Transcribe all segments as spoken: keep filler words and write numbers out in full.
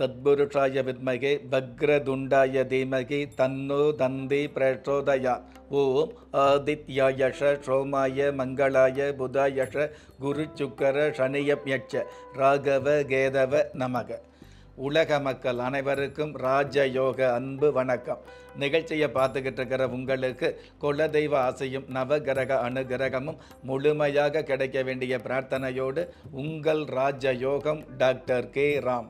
தத்புருஷாய வித்மகே வக்ரதுண்டாய தீமகி தன்னோ தந்தி பிரச்சோதயா. ஓம் ஆதித்யாயஷ சோமாய மங்களாய புதாயஷ குரு சுக்கர சனியப்யட்ச ராகவ கேதவ நமக. உலக மக்கள் அனைவருக்கும் ராஜயோக அன்பு வணக்கம். நிகழ்ச்சியை பார்த்துக்கிட்டு இருக்கிற உங்களுக்கு குலதெய்வ ஆசையும் நவகிரக அனுகிரகமும் முழுமையாக கிடைக்க வேண்டிய பிரார்த்தனையோடு உங்கள் ராஜயோகம் டாக்டர் கே ராம்.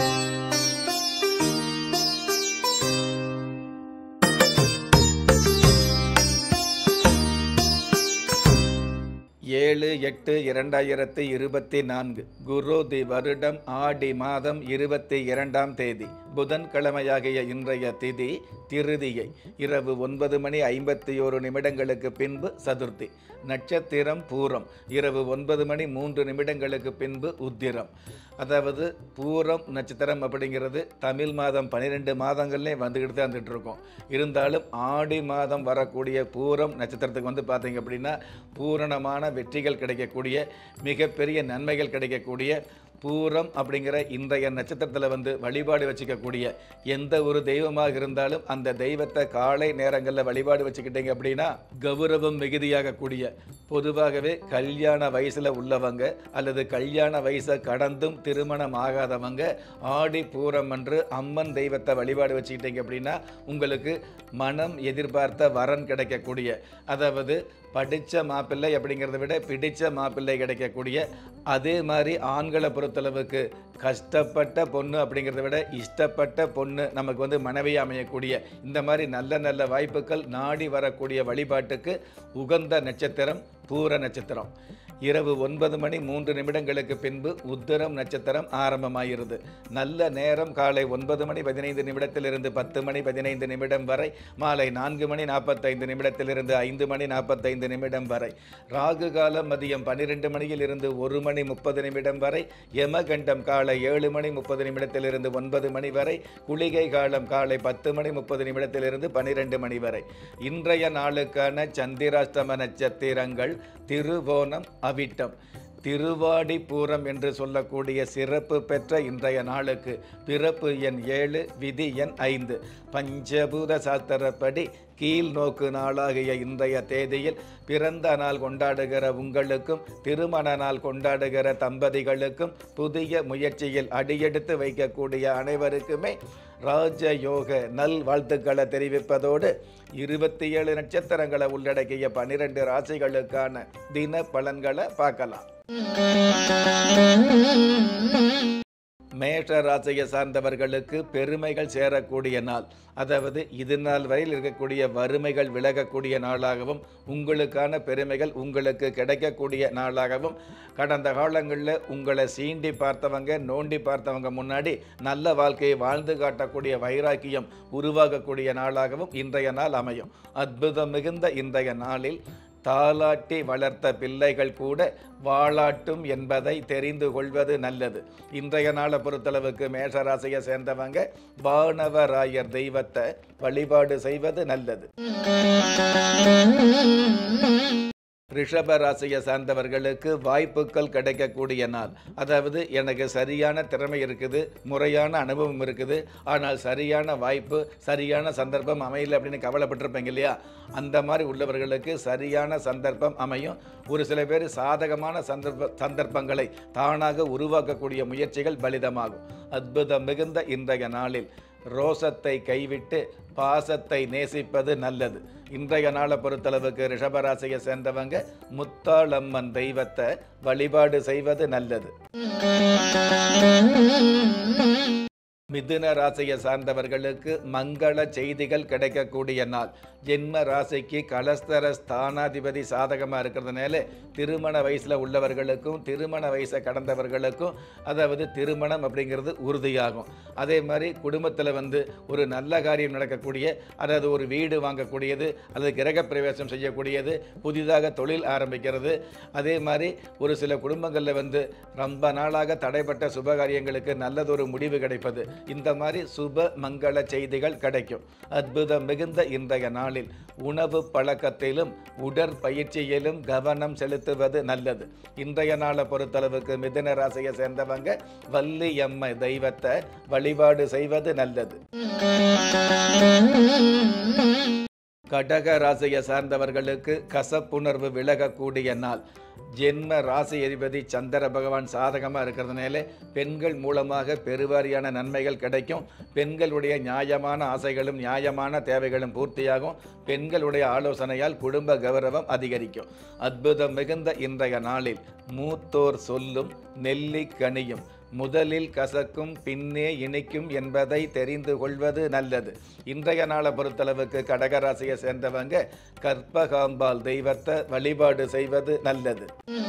ஏழு எட்டு இரண்டாயிரத்தி இருபத்தி நான்கு குரோதி வருடம் ஆடி மாதம் இருபத்தி இரண்டாம் தேதி புதன்கிழமையாகிய இன்றைய திதி திருதியை. இரவு ஒன்பது மணி ஐம்பத்தி ஓரு நிமிடங்களுக்கு பின்பு சதுர்த்தி. நட்சத்திரம் பூரம். இரவு ஒன்பது மணி மூன்று நிமிடங்களுக்கு பின்பு உத்திரம். அதாவது பூரம் நட்சத்திரம் அப்படிங்கிறது தமிழ் மாதம் பன்னிரெண்டு மாதங்கள்லேயே வந்துக்கிட்டு தான் வந்துட்டு இருக்கோம். இருந்தாலும் ஆடி மாதம் வரக்கூடிய பூரம் நட்சத்திரத்துக்கு வந்து பார்த்தீங்க அப்படின்னா பூரணமான வெற்றிகள் கிடைக்கக்கூடிய மிகப்பெரிய நன்மைகள் கிடைக்கக்கூடிய பூரம் அப்படிங்கிற இன்றைய நட்சத்திரத்தில் வந்து வழிபாடு வச்சுக்கக்கூடிய எந்த ஒரு தெய்வமாக இருந்தாலும் அந்த தெய்வத்தை காலை நேரங்களில் வழிபாடு வச்சுக்கிட்டீங்க அப்படின்னா கௌரவம் மிகுதியாகக்கூடிய, பொதுவாகவே கல்யாண வயசில் உள்ளவங்க அல்லது கல்யாண வயசை கடந்தும் திருமணம் ஆகாதவங்க ஆடி பூரம் என்று அம்மன் தெய்வத்தை வழிபாடு வச்சுக்கிட்டீங்க அப்படின்னா உங்களுக்கு மனம் எதிர்பார்த்த வரன் கிடைக்கக்கூடிய, அதாவது படித்த மாப்பிள்ளை அப்படிங்கிறத விட பிடித்த மாப்பிள்ளை கிடைக்கக்கூடிய, அதே மாதிரி ஆண்களை பொறுத்தளவுக்கு கஷ்டப்பட்ட பொண்ணு அப்படிங்கிறத விட இஷ்டப்பட்ட பொண்ணு நமக்கு வந்து மனைவி அமையக்கூடிய இந்த மாதிரி நல்ல நல்ல வாய்ப்புகள் நாடி வரக்கூடிய வழிபாட்டுக்கு உகந்த நட்சத்திரம் பூர நட்சத்திரம். இரவு ஒன்பது மணி மூன்று நிமிடங்களுக்கு பின்பு உத்திரம் நட்சத்திரம் ஆரம்பமாகிறது. நல்ல நேரம் காலை ஒன்பது மணி பதினைந்து நிமிடத்திலிருந்து பத்து மணி பதினைந்து நிமிடம் வரை, மாலை நான்கு மணி நாற்பத்தைந்து நிமிடத்திலிருந்து ஐந்து மணி நாற்பத்தைந்து நிமிடம் வரை, ராகு காலம் மதியம் பன்னிரெண்டு மணியில் இருந்து ஒரு மணி முப்பது நிமிடம் வரை, யமகண்டம் காலை ஏழு மணி முப்பது நிமிடத்திலிருந்து ஒன்பது மணி வரை, குளிகை காலம் காலை பத்து மணி முப்பது நிமிடத்திலிருந்து பன்னிரெண்டு மணி வரை. இன்றைய நாளுக்கான சந்திராஷ்டம நட்சத்திரங்கள் திருவோணம், அவிட்டம். திருவாடி பூரம் என்று சொல்லக்கூடிய சிறப்பு பெற்ற இன்றைய நாளுக்கு பிறப்பு எண் ஏழு, விதி எண் ஐந்து. பஞ்சபூத சாஸ்திரப்படி கீழ் நோக்கு நாளாகிய இன்றைய தேதியில் பிறந்த நாள் கொண்டாடுகிற உங்களுக்கும் திருமண நாள் கொண்டாடுகிற தம்பதிகளுக்கும் புதிய முயற்சியில் அடியெடுத்து வைக்கக்கூடிய அனைவருக்குமே ராஜயோக நல் வாழ்த்துக்களை தெரிவிப்பதோடு இருபத்தி ஏழு நட்சத்திரங்களை உள்ளடக்கிய பனிரெண்டு ராசிகளுக்கான தின பலன்களை பார்க்கலாம். மேஷ ராசியை சார்ந்தவர்களுக்கு பெருமைகள் சேரக்கூடிய நாள், அதாவது இது நாள் வரையில் இருக்கக்கூடிய வறுமைகள் விலகக்கூடிய நாளாகவும் உங்களுக்கான பெருமைகள் உங்களுக்கு கிடைக்கக்கூடிய நாளாகவும், கடந்த காலங்களில் உங்களை சீண்டி பார்த்தவங்க நோண்டி பார்த்தவங்க முன்னாடி நல்ல வாழ்க்கையை வாழ்ந்து காட்டக்கூடிய வைராக்கியம் உருவாகக்கூடிய நாளாகவும் இன்றைய நாள் அமையும். அற்புதம் மிகுந்த இன்றைய நாளில் தாலாட்டி வளர்த்த பிள்ளைகள் கூட வாளாட்டும் என்பதை தெரிந்து கொள்வது நல்லது. இன்றைய நாளை பொறுத்தளவுக்கு மேஷராசியை சேர்ந்தவங்க வானவராயர் தெய்வத்தை வழிபாடு செய்வது நல்லது. ரிஷப ராசியை சார்ந்தவர்களுக்கு வாய்ப்புகள் கிடைக்கக்கூடிய நாள், அதாவது எனக்கு சரியான திறமை இருக்குது, முறையான அனுபவம் இருக்குது, ஆனால் சரியான வாய்ப்பு சரியான சந்தர்ப்பம் அமையல அப்படின்னு கவலைப்பட்டிருப்பீங்க இல்லையா, அந்த மாதிரி உள்ளவர்களுக்கு சரியான சந்தர்ப்பம் அமையும். ஒரு சில பேர் சாதகமான சந்தர்ப்ப சந்தர்ப்பங்களை தானாக உருவாக்கக்கூடிய முயற்சிகள் பலிதமாகும். அற்புதம் மிகுந்த இன்றைய நாளில் ரோசத்தை கைவிட்டு பாசத்தை நேசிப்பது நல்லது. இன்றைய நாளை பொறுத்தளவுக்கு ரிஷபராசியை சேர்ந்தவங்க முத்தாளம்மன் தெய்வத்தை வழிபாடு செய்வது நல்லது. மிதுன ராசியை சார்ந்தவர்களுக்கு மங்கள செய்திகள் கிடைக்கக்கூடிய நாள். ஜென்ம ராசிக்கு கலஸ்தர ஸ்தானாதிபதி சாதகமாக இருக்கிறதுனால திருமண வயசில் உள்ளவர்களுக்கும் திருமண வயசை கடந்தவர்களுக்கும் அதாவது திருமணம் அப்படிங்கிறது உறுதியாகும். அதே மாதிரி குடும்பத்தில் வந்து ஒரு நல்ல காரியம் நடக்கக்கூடிய, அதாவது ஒரு வீடு வாங்கக்கூடியது அல்லது கிரக பிரவேசம் செய்யக்கூடியது, புதிதாக தொழில் ஆரம்பிக்கிறது. அதே மாதிரி ஒரு சில குடும்பங்களில் வந்து ரொம்ப நாளாக தடைப்பட்ட சுபகாரியங்களுக்கு நல்லதொரு முடிவு கிடைப்பது, இந்த மாதிரி சுப மங்கள செய்திகள் கிடைக்கும். அற்புதம் மிகுந்த இன்றைய நாளில் உணவு பழக்கத்திலும் உடற்பயிற்சியிலும் கவனம் செலுத்துவது நல்லது. இன்றைய நாளை பொறுத்தளவுக்கு மிதுன ராசியை சேர்ந்தவங்க வள்ளியம்மை தெய்வத்தை வழிபாடு செய்வது நல்லது. கடக ராசியை சார்ந்தவர்களுக்கு கசப்புணர்வு விலகக்கூடிய நாள். ஜென்ம ராசி அதிபதி சந்திர பகவான் சாதகமாக இருக்கிறதுனால பெண்கள் மூலமாக பெருவாரியான நன்மைகள் கிடைக்கும். பெண்களுடைய நியாயமான ஆசைகளும் நியாயமான தேவைகளும் பூர்த்தியாகும். பெண்களுடைய ஆலோசனையால் குடும்ப கௌரவம் அதிகரிக்கும். அற்புதம் மிகுந்த இன்றைய நாளில் மூத்தோர் சொல்லும் நெல்லிக்கனியும் முதலில் கசக்கும் பின்னே இனிக்கும் என்பதை தெரிந்து கொள்வது நல்லது. இன்றைய நாளை பொறுத்தளவுக்கு கடகராசியை சேர்ந்தவங்க கற்பகாம்பாள் தெய்வத்தை வழிபாடு செய்வது நல்லது.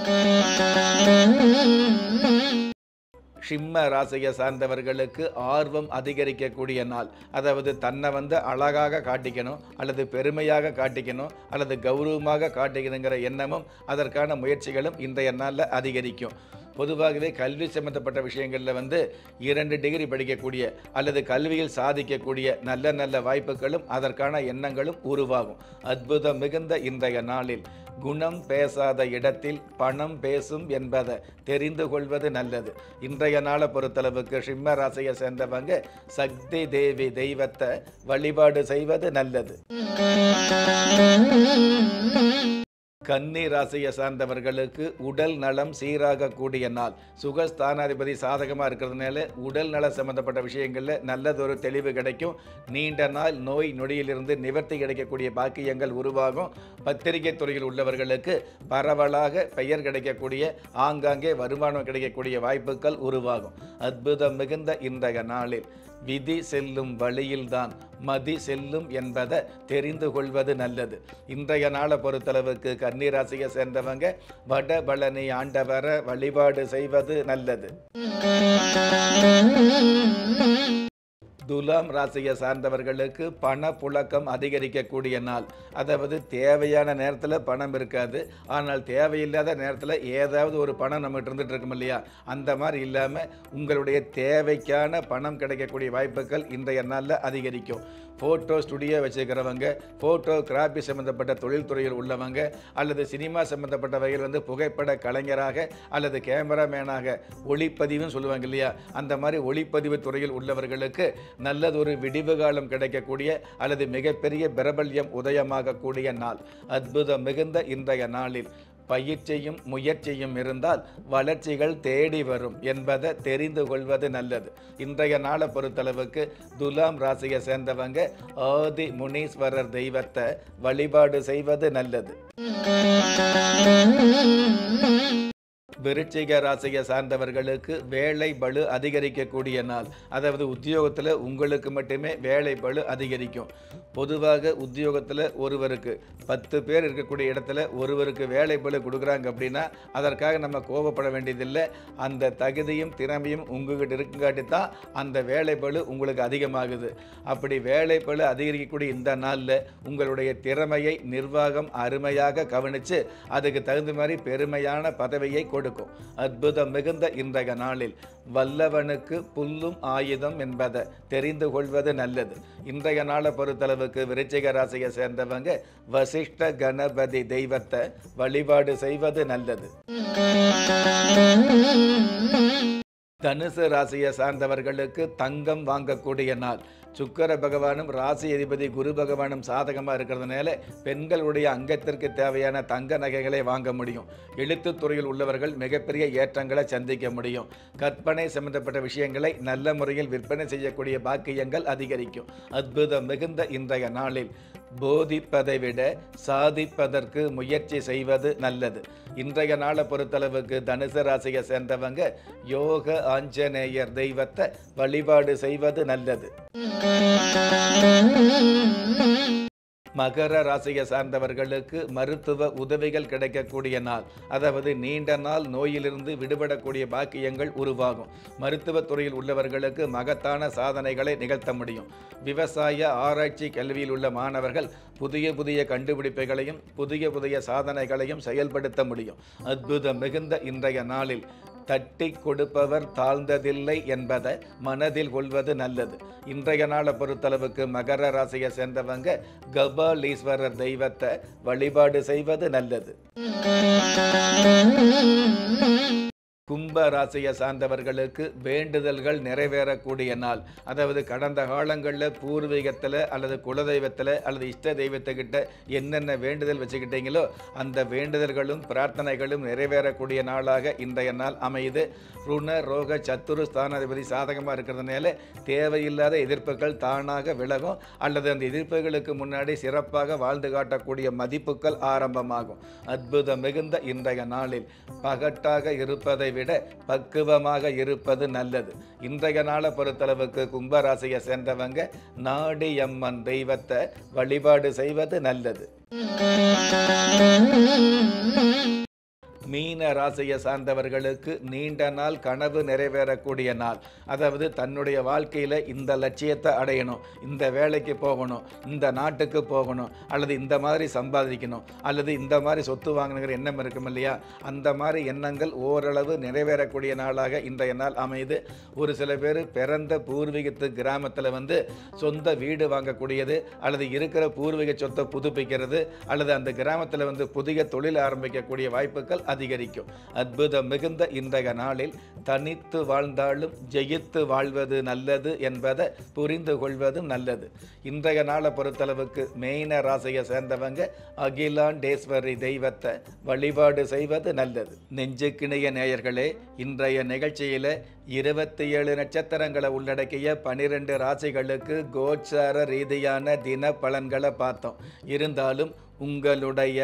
சிம்ம ராசியை சார்ந்தவர்களுக்கு ஆர்வம் அதிகரிக்கக்கூடிய நாள். அதாவது தன்னை வந்து அழகாக காட்டிக்கணும், அல்லது பெருமையாக காட்டிக்கணும், அல்லது கௌரவமாக காட்டிக்கணுங்கிற எண்ணமும் அதற்கான முயற்சிகளும் இன்றைய நாளில் அதிகரிக்கும். பொதுவாகவே கல்வி சம்பந்தப்பட்ட விஷயங்களில் வந்து இரண்டு டிகிரி படிக்கக்கூடிய அல்லது கல்வியில் சாதிக்கக்கூடிய நல்ல நல்ல வாய்ப்புகளும் அதற்கான எண்ணங்களும் உருவாகும். அற்புதம் மிகுந்த இன்றைய நாளில் குணம் பேசாத இடத்தில் பணம் பேசும் என்பதை தெரிந்து கொள்வது நல்லது. இன்றைய நாளை பொறுத்தளவுக்கு சிம்ம ராசியை சேர்ந்தவங்க சக்தி தேவி தெய்வத்தை வழிபாடு செய்வது நல்லது. கன்னி ராசியை சார்ந்தவர்களுக்கு உடல் நலம் சீராகக்கூடிய நாள். சுகஸ்தானாதிபதி சாதகமாக இருக்கிறதுனால உடல் நல சம்பந்தப்பட்ட விஷயங்களில் நல்லதொரு தெளிவு கிடைக்கும். நீண்ட நாள் நோய் நொடியிலிருந்து நிவர்த்தி கிடைக்கக்கூடிய பாக்கியங்கள் உருவாகும். பத்திரிகை துறையில் உள்ளவர்களுக்கு பரவலாக பெயர் கிடைக்கக்கூடிய ஆங்காங்கே வருமானம் கிடைக்கக்கூடிய வாய்ப்புகள் உருவாகும். அற்புதம் மிகுந்த இன்றைய நாளில் விதி செல்லும் வழியில்தான் மதி செல்லும் என்பதை தெரிந்து கொள்வது நல்லது. இன்றைய நாளை பொறுத்தளவுக்கு கன்னிராசியை சேர்ந்தவங்க வடபழனி ஆண்டவரை வழிபாடு செய்வது நல்லது. துலாம் ராசியை சார்ந்தவர்களுக்கு பண புழக்கம் அதிகரிக்கக்கூடிய நாள். அதாவது தேவையான நேரத்தில் பணம் இருக்காது, ஆனால் தேவையில்லாத நேரத்தில் ஏதாவது ஒரு பணம் நம்மகிட்ட இருந்துட்டு இருக்கும் இல்லையா, அந்த மாதிரி இல்லாமல் உங்களுடைய தேவைக்கான பணம் கிடைக்கக்கூடிய வாய்ப்புகள் இன்றைய நாளில் அதிகரிக்கும். ஃபோட்டோ ஸ்டுடியோ வச்சுக்கிறவங்க, ஃபோட்டோகிராஃபி சம்மந்தப்பட்ட தொழில்துறையில் உள்ளவங்க, அல்லது சினிமா சம்மந்தப்பட்ட வகையில் வந்து புகைப்பட கலைஞராக அல்லது கேமராமேனாக ஒளிப்பதிவுன்னு சொல்லுவாங்க இல்லையா, அந்த மாதிரி ஒளிப்பதிவு துறையில் உள்ளவர்களுக்கு நல்லதொரு விடிவு காலம் கிடைக்கக்கூடிய அல்லது மிகப்பெரிய பிரபல்யம் உதயமாகக்கூடிய நாள். அற்புதம் மிகுந்த இன்றைய நாளில் பயிற்சியும் முயற்சியும் இருந்தால் வளர்ச்சிகள் தேடி வரும் என்பதை தெரிந்து கொள்வது நல்லது. இன்றைய நாளை பொறுத்தளவுக்கு துலாம் ராசியை சேர்ந்தவங்க ஆதி முனீஸ்வரர் தெய்வத்தை வழிபாடு செய்வது நல்லது. விருச்சிக ராசியை சார்ந்தவர்களுக்கு வேலை பளு அதிகரிக்கக்கூடிய நாள். அதாவது உத்தியோகத்தில் உங்களுக்கு மட்டுமே வேலை பளு அதிகரிக்கும். பொதுவாக உத்தியோகத்தில் ஒருவருக்கு பத்து பேர் இருக்கக்கூடிய இடத்துல ஒருவருக்கு வேலை பளு கொடுக்குறாங்க அப்படின்னா அதற்காக நம்ம கோபப்பட வேண்டியதில்லை. அந்த தகுதியும் திறமையும் உங்ககிட்ட இருக்குங்காட்டி தான் அந்த வேலை பளு உங்களுக்கு அதிகமாகுது. அப்படி வேலை பளு அதிகரிக்கக்கூடிய இந்த நாளில் உங்களுடைய திறமையை நிர்வாகம் அருமையாக கவனித்து அதுக்கு தகுந்த மாதிரி பெருமையான பதவியை கொடுக்கும். அற்புதம் மிகுந்த இன்றைய நாளில் வல்லவனுக்கு புல்லும் ஆயுதம் என்பதை தெரிந்து கொள்வது நல்லது. இன்றைய நாளை பொறுத்தளவுக்கு விருச்சிக ராசியை சேர்ந்தவங்க வசிஷ்ட கணபதி தெய்வத்தை வழிபாடு செய்வது நல்லது. தனுசு ராசியை சார்ந்தவர்களுக்கு தங்கம் வாங்கக்கூடிய நாள். சுக்கிர பகவானும் ராசி அதிபதி குரு பகவானும் சாதகமாக இருக்கிறதுனால பெண்களுடைய அங்கத்திற்கு தேவையான தங்க நகைகளை வாங்க முடியும். எழுத்துத்துறையில் உள்ளவர்கள் மிகப்பெரிய ஏற்றங்களை சந்திக்க முடியும். கற்பனை சம்பந்தப்பட்ட விஷயங்களை நல்ல முறையில் விற்பனை செய்யக்கூடிய பாக்கியங்கள் அதிகரிக்கும். அற்புதம் மிகுந்த இன்றைய நாளில் போதிப்பதை விட சாதிப்பதற்கு முயற்சி செய்வது நல்லது. இன்றைய நாளை பொறுத்தளவுக்கு தனுசு ராசியை சேர்ந்தவங்க யோக ஆஞ்சநேயர் தெய்வத்தை வழிபாடு செய்வது நல்லது. மகர ராசியை சார்ந்தவர்களுக்கு மருத்துவ உதவிகள் கிடைக்கக்கூடிய நாள். அதாவது நீண்ட நாள் நோயிலிருந்து விடுபடக்கூடிய பாக்கியங்கள் உருவாகும். மருத்துவத்துறையில் உள்ளவர்களுக்கு மகத்தான சாதனைகளை நிகழ்த்த முடியும். விவசாய ஆராய்ச்சி கல்வியில் உள்ள மாணவர்கள் புதிய புதிய கண்டுபிடிப்புகளையும் புதிய புதிய சாதனைகளையும் செயல்படுத்த முடியும். அற்புதம் மிகுந்த இன்றைய நாளில் தட்டி கொடுப்பவர் தாழ்ந்ததில்லை என்பதை மனதில் கொள்வது நல்லது. இன்றைய நாளை பொறுத்தளவுக்கு மகர ராசியை சேர்ந்தவங்க கபாலீஸ்வரர் தெய்வத்தை வழிபாடு செய்வது நல்லது. கும்ப ராசியை சார்ந்தவர்களுக்கு வேண்டுதல்கள் நிறைவேறக்கூடிய நாள். அதாவது கடந்த காலங்களில் பூர்வீகத்தில் அல்லது குலதெய்வத்தில் அல்லது இஷ்ட தெய்வத்துக்கிட்ட என்னென்ன வேண்டுதல் வச்சுக்கிட்டீங்களோ அந்த வேண்டுதல்களும் பிரார்த்தனைகளும் நிறைவேறக்கூடிய நாளாக இன்றைய நாள் அமையுது. ருண ரோக சத்துரு ஸ்தானாதிபதி சாதகமாக இருக்கிறதுனால தேவையில்லாத எதிர்ப்புகள் தானாக விலகும் அல்லது அந்த எதிர்ப்புகளுக்கு முன்னாடி சிறப்பாக வாழ்ந்து காட்டக்கூடிய மதிப்புகள் ஆரம்பமாகும். அற்புதம் மிகுந்த இன்றைய நாளில் பகட்டாக இருப்பதை விட பக்குவமாக இருப்பது நல்லது. இன்றைய நாளை பொறுத்தளவுக்கு கும்பராசியை சேர்ந்தவங்க நாடியம்மன் தெய்வத்தை வழிபாடு செய்வது நல்லது. மீன ராசியை சார்ந்தவர்களுக்கு நீண்ட நாள் கனவு நிறைவேறக்கூடிய நாள். அதாவது தன்னுடைய வாழ்க்கையில் இந்த லட்சியத்தை அடையணும், இந்த வேலைக்கு போகணும், இந்த நாட்டுக்கு போகணும், அல்லது இந்த மாதிரி சம்பாதிக்கணும், அல்லது இந்த மாதிரி சொத்து வாங்கணுங்கிற எண்ணம் இருக்கும் இல்லையா, அந்த மாதிரி எண்ணங்கள் ஓரளவு நிறைவேறக்கூடிய நாளாக இன்றைய நாள் அமையுது. ஒரு சில பேர் பிறந்த பூர்வீகத்து கிராமத்தில் வந்து சொந்த வீடு வாங்கக்கூடியது அல்லது இருக்கிற பூர்வீக சொத்தை புதுப்பிக்கிறது அல்லது அந்த கிராமத்தில் வந்து புதிய தொழில் ஆரம்பிக்கக்கூடிய வாய்ப்புகள் அதிகரிக்கும். அற்புதம் மிகுந்த இன்றைய நாளில் தனித்து வாழ்ந்தாலும் ஜெயித்து வாழ்வது நல்லது என்பதை புரிந்து கொள்வது நல்லது. இன்றைய நாளை பொறுத்தளவுக்கு மீன ராசியை சேர்ந்தவங்க அகிலாண்டேஸ்வரி தெய்வத்தை வழிபாடு செய்வது நல்லது. நெஞ்சுக்கிணைய நேயர்களே, இன்றைய நிகழ்ச்சியில் இருபத்தி ஏழு நட்சத்திரங்களை உள்ளடக்கிய பனிரெண்டு ராசிகளுக்கு கோச்சார ரீதியான தின பலன்களை பார்த்தோம். இருந்தாலும் உங்களுடைய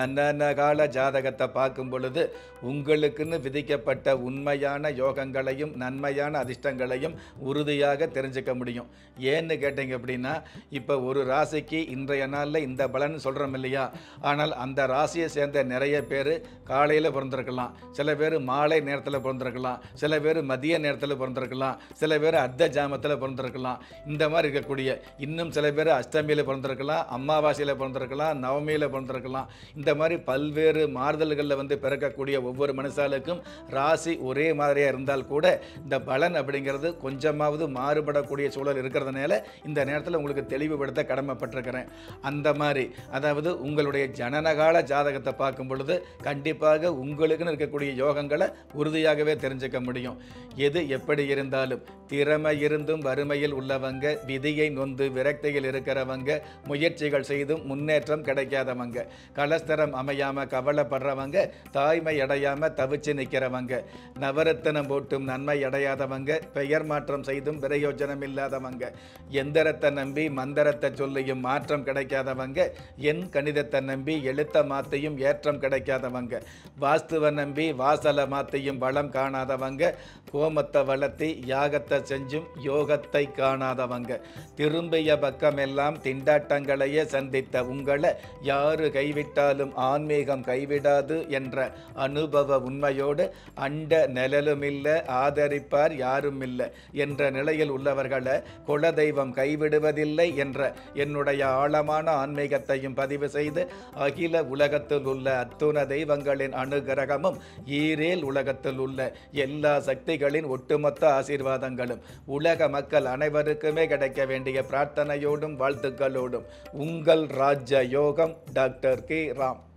ஜனனகால ஜாதகத்தை பார்க்கும் பொழுது உங்களுக்குன்னு விதிக்கப்பட்ட உண்மையான யோகங்களையும் நன்மையான அதிர்ஷ்டங்களையும் உறுதியாக தெரிஞ்சுக்க முடியும். ஏன்னு கேட்டீங்க அப்படின்னா, இப்போ ஒரு ராசிக்கு இன்றைய நாளில் இந்த பலன் சொல்கிறோம் இல்லையா, ஆனால் அந்த ராசியை சேர்ந்த நிறைய பேர் காலையில் பிறந்திருக்கலாம், சில பேர் மாலை நேரத்தில் பிறந்திருக்கலாம், சில பேர் மதிய நேரத்தில் பிறந்திருக்கலாம், சில பேர் அர்த்த ஜாமத்தில் பிறந்திருக்கலாம். இந்த மாதிரி இருக்கக்கூடிய இன்னும் சில பேர் அஷ்டமியில் பிறந்திருக்கலாம், அமாவாசையில் பிறந்திருக்கலாம், நவமியில் பிறந்திருக்கலாம். இந்த மாதிரி பல்வேறு மாறுதல்களில் வந்து பிறக்கக்கூடிய ஒவ்வொரு மனுஷாலுக்கும் ராசி ஒரே மாதிரியாக இருந்தால் கூட இந்த பலன் அப்படிங்கிறது கொஞ்சமாவது மாறுபடக்கூடிய சூழல் இருக்கிறதுனால இந்த நேரத்தில் உங்களுக்கு தெளிவுபடுத்த கடமைப்பட்டிருக்கிறேன். அந்த மாதிரி அதாவது உங்களுடைய ஜனனகால ஜாதகத்தை பார்க்கும் பொழுது கண்டிப்பாக உங்களுக்குன்னு இருக்கக்கூடிய யோகங்களை உறுதியாகவே தெரிஞ்சுக்க முடியும். எது எப்படி இருந்தாலும் திறமை இருந்தும் வறுமையில் உள்ளவங்க, விதியை நொந்து விரக்தியில் இருக்கிறவங்க, முயற்சிகள் செய்தும் முன்னேற்றம் கிடைக்காதவங்க, கலஸ்தரம் அமையாம கவலைப்படுறவங்க, தாய்மை அடையாம தவிச்சு நிற்கிறவங்க, நவரத்தனம் போட்டும் நன்மை அடையாதவங்க, பெயர் மாற்றம் செய்தும் பிரயோஜனம் இல்லாதவங்க, எந்திரத்தை நம்பி மந்திரத்தை சொல்லியும் மாற்றம் கிடைக்காதவங்க, என் கணிதத்தை நம்பி எழுத்த மாத்தையும் ஏற்றம் கிடைக்காதவங்க, வாஸ்துவை நம்பி வாசலை மாத்தையும் வளம் காணாதவங்க, கோமத்தை வளர்த்தி யாகத்தை செஞ்சும் யோகத்தை காணாதவங்க, திரும்பிய பக்கமெல்லாம் திண்டாட்டங்களையே சந்தித்த உங்களை யாரு கைவிட்டாலும் ஆன்மீகம் கைவிடாது என்ற அனுபவ உண்மையோடு அண்ட நிழலுமில்லை, ஆதரிப்பார் யாரும் இல்லை என்ற நிலையில் உள்ளவர்களை குலதெய்வம் கைவிடுவதில்லை என்ற என்னுடைய ஆழமான ஆன்மீகத்தையும் பதிவு செய்து அகில உலகத்தில் உள்ள அத்துண தெய்வங்களின் அனுகிரகமும் ஈரேல் உலகத்தில் உள்ள எல்லா சக்திகளின் ஒட்டுமொத்த ஆசீர்வாதங்களும் உலக மக்கள் அனைவருக்குமே கிடைக்க வேண்டிய பிரார்த்தனையோடும் வாழ்த்துக்களோடும் உங்கள் ராஜ யோகம் டாக்டர் கே ராம்.